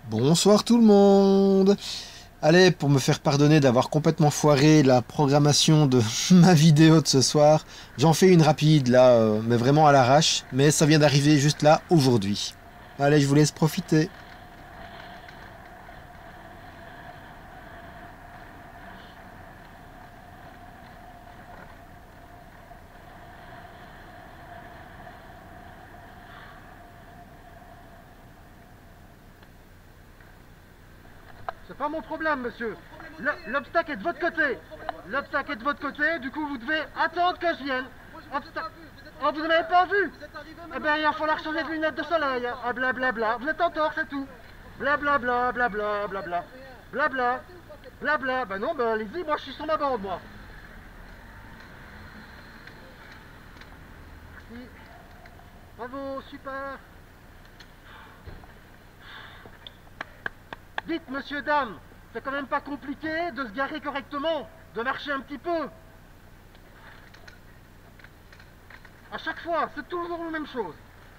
Bonsoir tout le monde. Allez, pour me faire pardonner d'avoir complètement foiré la programmation de ma vidéo de ce soir, j'en fais une rapide là, mais vraiment à l'arrache, mais ça vient d'arriver juste là, aujourd'hui. Allez, je vous laisse profiter. C'est pas mon problème, monsieur. L'obstacle est de votre côté. L'obstacle est de votre côté, du coup vous devez attendre que je vienne. Oh, vous n'avez pas vu? Eh bien, il va falloir changer de lunettes de soleil. Ah, blablabla. Vous êtes en tort, c'est tout. Blablabla, blabla, blabla. Blabla, blabla. Ben non, ben allez-y, moi je suis sur ma bande, moi. Merci. Bravo, super. Dites, monsieur, dame, c'est quand même pas compliqué de se garer correctement, de marcher un petit peu. À chaque fois, c'est toujours la même chose.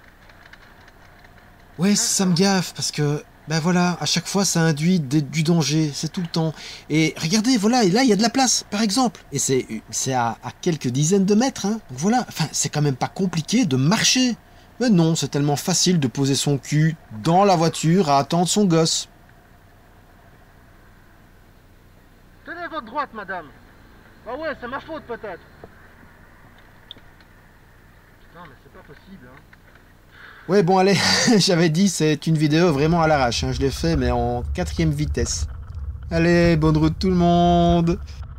Ouais, ça me gaffe, parce que, ben voilà, à chaque fois ça induit du danger, c'est tout le temps. Et regardez, voilà, et là il y a de la place, par exemple. Et c'est à quelques dizaines de mètres, hein. Donc voilà, enfin, c'est quand même pas compliqué de marcher. Mais non, c'est tellement facile de poser son cul dans la voiture à attendre son gosse. Tenez votre droite, madame. Ah ouais, c'est ma faute peut-être. Putain, mais c'est pas possible, hein. Ouais, bon, allez, j'avais dit, c'est une vidéo vraiment à l'arrache, hein. Je l'ai fait, mais en quatrième vitesse. Allez, bonne route tout le monde!